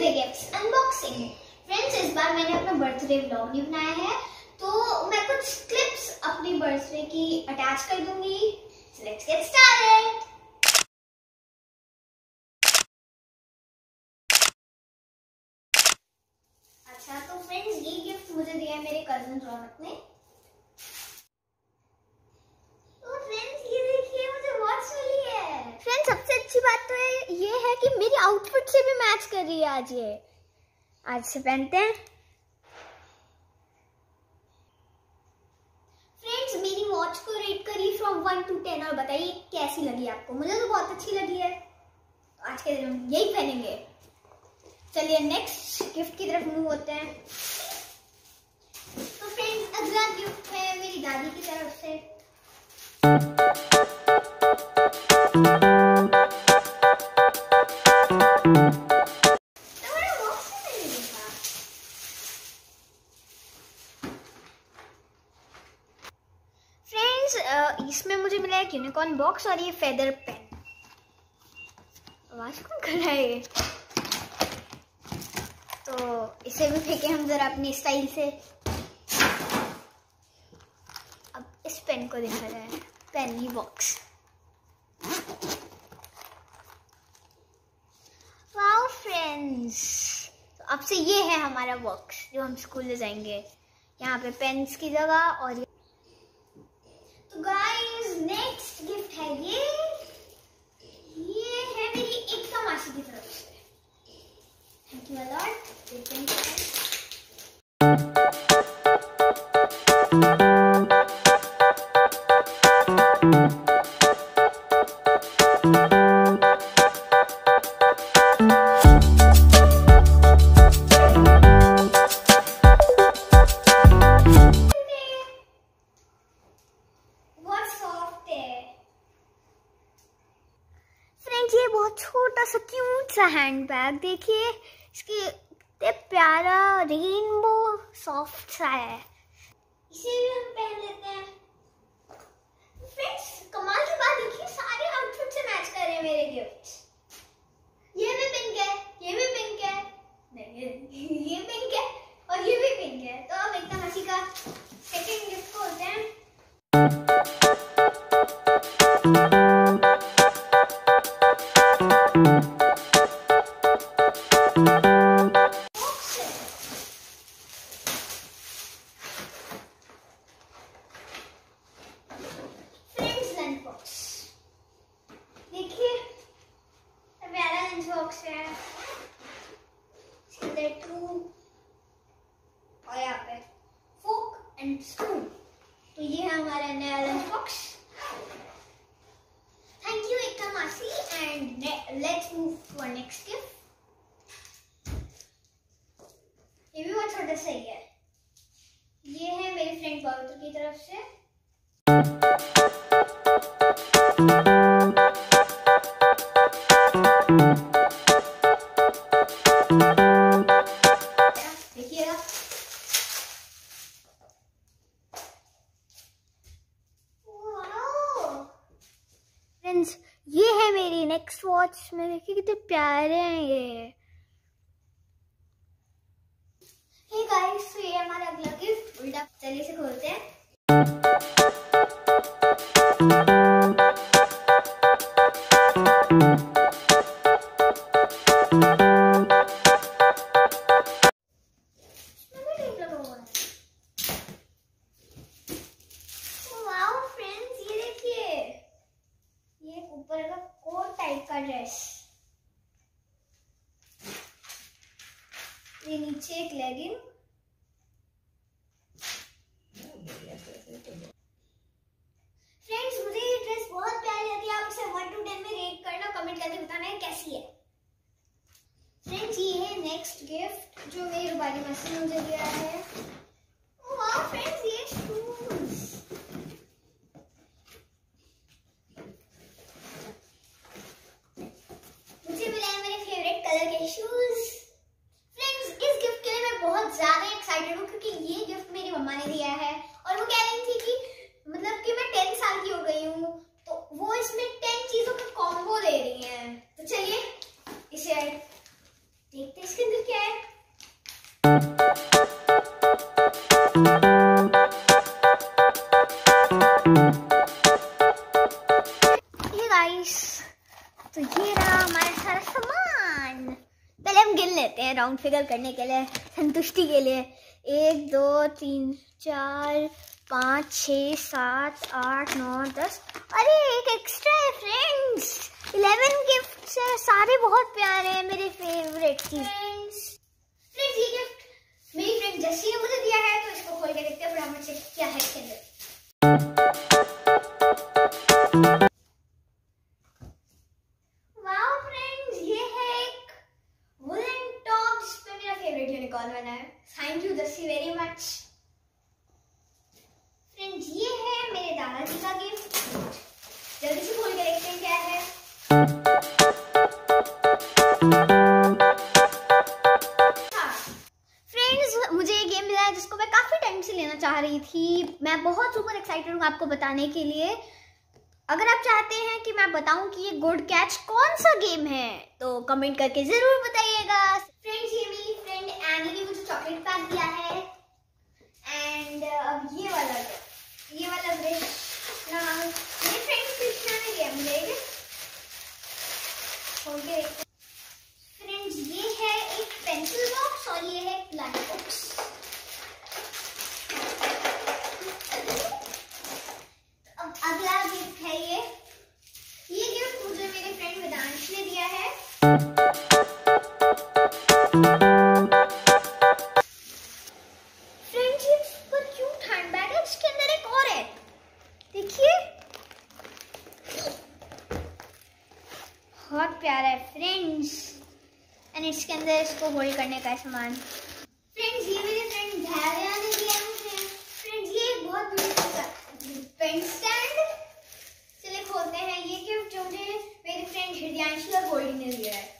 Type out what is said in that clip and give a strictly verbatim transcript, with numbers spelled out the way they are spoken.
है gifts unboxing. Friends, इस बार मैंने अपना बर्थडे व्लॉग नहीं बनाया है, तो मैं कुछ क्लिप्स अपनी बर्थडे की अटैच कर दूंगी। So let's get started. अच्छा, तो फ्रेंड्स ये गिफ्ट मुझे दिया है मेरे कजिन रौनक ने। तो फ्रेंड्स ये देखिए, मुझे वॉच मिली है। फ्रेंड्स, सबसे अच्छी बात तो है ये है कि मेरी आउटफिट से भी मैच कर रही है। आज ये आज से पहनते हैं। फ्रेंड्स, मेरी वॉच को रेट करिए फ्रॉम वन टू टेन और बताइए कैसी लगी आपको। मुझे तो बहुत अच्छी लगी है। तो आज के दिन हम यही पहनेंगे। चलिए नेक्स्ट गिफ्ट की तरफ मूव होते हैं। तो फ्रेंड्स, अगला गिफ्ट है मेरी दादी की तरफ से। इसमें मुझे मिला एक यूनिकॉर्न बॉक्स और ये फेदर पेन। आवाज कौन कर रहा है ये? तो इसे भी फेंके हम जरा अपनी स्टाइल से। अब इस पेन को देखा जाए। पेन ही बॉक्स। वाओ फ्रेंड्स, तो अब से ये है हमारा बॉक्स जो हम स्कूल ले जाएंगे। यहाँ पे पेन्स की जगह। और तो गाइस, नेक्स्ट गिफ्ट है ये ये है मेरी एकता मासी की तरफ से। Thank you a lot. ये बहुत छोटा सा क्यूट सा हैंड बैग देखिए, इसकी इतने प्यारा रेनबो सॉफ्ट सा है। इसे भी हम पहन लेते हैं। फ्रेंड्स, कमाल की बात देखिए, सारे आउटफिट से मैच कर रहे हैं मेरे गिफ्ट्स। ये भी पिंक है, ये भी पिंक है, नहीं ये पिंक है और ये भी पिंक है। तो अब एकता मासी का सेकंड गिफ्ट को होते हैं। देखिए मेरा लंच बॉक्स है, और यहाँ पे फोक एंड स्पून। तो ये है हमारा नया lunch box. Thank you Ekta मासी। And let's move to our next gift. ये भी बहुत छोटा सा ही है। ये है मेरे फ्रेंड पवित्र की तरफ से। देखिएगा, फ्रेंड्स ये है मेरी नेक्स्ट वॉच में। देखिए कितने प्यारे हैं ये। हे गाइस, तो ये हमारा अगला गिफ्ट। उल्टा चलिए इसे खोलते हैं। वाओ फ्रेंड्स, ये देखिए, ये ऊपर का कोट टाइप का ड्रेस, ये नीचे एक लेगिंग। फ्रेंड्स, मुझे ये ड्रेस बहुत प्यारी लगी। आप इसे वन टू टेन में रेट करना, कमेंट करके बताना है कैसी है। फ्रेंड्स, ये है नेक्स्ट गिफ्ट जो मेरी रुबानी मासी ने मुझे दिया है। वाओ फ्रेंड्स, ये शूज। मुझे मिला है मेरे फेवरेट कलर के शूज। फ्रेंड्स, इस गिफ्ट के लिए मैं बहुत ज्यादा एक्साइटेड हूँ क्योंकि ये गिफ्ट मेरी मम्मा ने दिया है और वो कह रही थी कि मतलब कि मैं टेन साल की हो गई हूँ तो वो इसमें टेन चीजों का कॉम्बो दे रही है। तो चलिए इसे देखते हैं इसके अंदर ये गाइस, तो ये रहा हमारा सारा सामान। पहले हम गिन लेते हैं राउंड फिगर करने के लिए, संतुष्टि के लिए। एक दो तीन चार पाँच छः सात आठ नौ दस, अरे एक एक्स्ट्रा है फ्रेंड्स। इलेवन गिफ्ट्स है, सारे बहुत प्यारे हैं, मेरे फेवरेट फ्रेंड्स। फ्रेंड्स ये गिफ्ट मेरी फ्रेंड जस्सी ने मुझे दिया है, तो इसको खोल के देखते हैं फटाफट से क्या है इसके अंदर। वाओ फ्रेंड्स, ये है एक वुलन टॉप जिसपे मेरा फेवरेट यूनिकॉर्न बना है। Thank you Jassi very much. Friends ये है मेरे दादाजी का गिफ्ट, जल्दी से खोल के देखते हैं क्या है। फ्रेंड्स मुझे ये गेम मिला है जिसको मैं काफी टाइम से लेना चाह रही थी। मैं बहुत सुपर एक्साइटेड हूँ आपको बताने के लिए। अगर आप चाहते हैं कि मैं बताऊं कि ये गुड कैच कौन सा गेम है, तो कमेंट करके जरूर बताइएगा। फ्रेंड्स ये मेरी फ्रेंड एनी ने मुझे चॉकलेट पैक दिया है। एंड अब ये वाला ये वाला कृष्णा, मेरी फ्रेंड कृष्णा ने दिया मुझे। खोल के देखते हैं। फ्रेंड्स ये है एक पेंसिल बॉक्स और ये है एक लंच बॉक्स। अब अगला गिफ्ट है ये ये गिफ्ट मुझे मेरे फ्रेंड वेदांश ने दिया है। फ्रेंड्स ये सुपर क्यूट हैंडबैग है, इसके अंदर एक और है, देखिए बहुत प्यारा है फ्रेंड्स। एंड इसके अंदर इसको होल्ड करने का सामान। फ्रेंड्स ये मेरे फ्रेंड धैर्या ने दिया मुझे। फ्रेंड्स ये एक बहुत ब्यूटीफुल पेन स्टैंड। चलिए खोलते हैं ये गिफ्ट जो मुझे मेरे फ्रेंड हृदयांशी और गोल्डी ने दिया है।